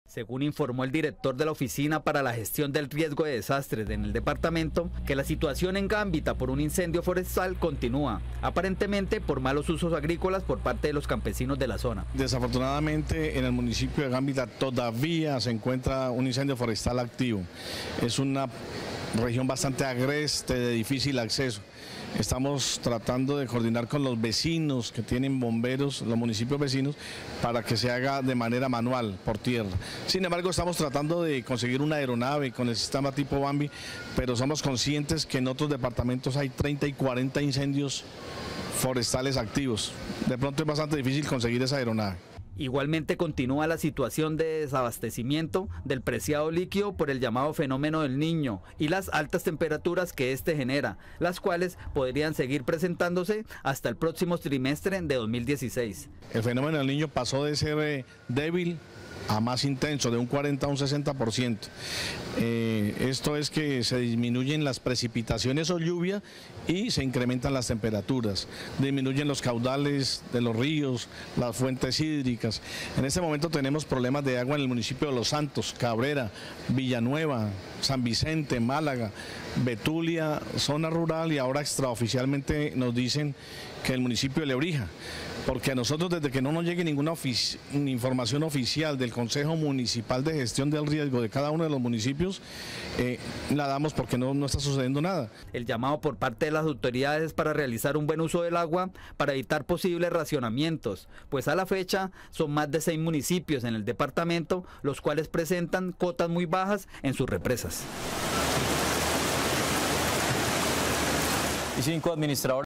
Según informó el director de la Oficina para la Gestión del Riesgo de Desastres en el departamento, que la situación en Gambita por un incendio forestal continúa, aparentemente por malos usos agrícolas por parte de los campesinos de la zona. Desafortunadamente en el municipio de Gambita todavía se encuentra un incendio forestal activo. Es una región bastante agreste, de difícil acceso. Estamos tratando de coordinar con los vecinos que tienen bomberos, los municipios vecinos, para que se haga de manera manual, por tierra. Sin embargo, estamos tratando de conseguir una aeronave con el sistema tipo Bambi, pero somos conscientes que en otros departamentos hay 30 y 40 incendios forestales activos. De pronto es bastante difícil conseguir esa aeronave. Igualmente continúa la situación de desabastecimiento del preciado líquido por el llamado fenómeno del Niño y las altas temperaturas que este genera, las cuales podrían seguir presentándose hasta el próximo trimestre de 2016. El fenómeno del Niño pasó de ser débil a más intenso, de un 40 a un 60%. Esto es que se disminuyen las precipitaciones o lluvia y se incrementan las temperaturas, disminuyen los caudales de los ríos, las fuentes hídricas. En este momento tenemos problemas de agua en el municipio de Los Santos, Cabrera, Villanueva, San Vicente, Málaga, Betulia, zona rural, y ahora extraoficialmente nos dicen que el municipio de Lebrija, porque a nosotros, desde que no nos llegue ninguna información oficial del Consejo Municipal de Gestión del Riesgo de cada uno de los municipios, la damos porque no está sucediendo nada. El llamado por parte de las autoridades es para realizar un buen uso del agua para evitar posibles racionamientos, pues a la fecha son más de 6 municipios en el departamento los cuales presentan cotas muy bajas en sus represas. Y 5 administradores